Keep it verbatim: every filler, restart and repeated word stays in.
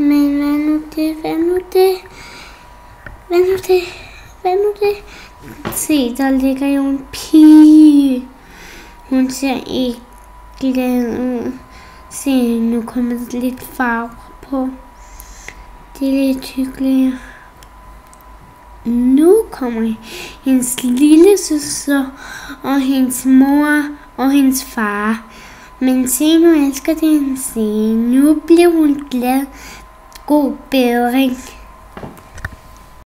Men hvad nu det? Hvad nu det? Hvad nu det? Hvad nu det? Se, der ligger jo en pige. Hun ser ikke glad ud. Se, nu kommer der lidt farve på. Det er lidt hyggeligt. Nu kommer hendes lille søster og hendes mor og hendes far. Men se, nu elsker den. Se, nu bliver hun glad. God bedring.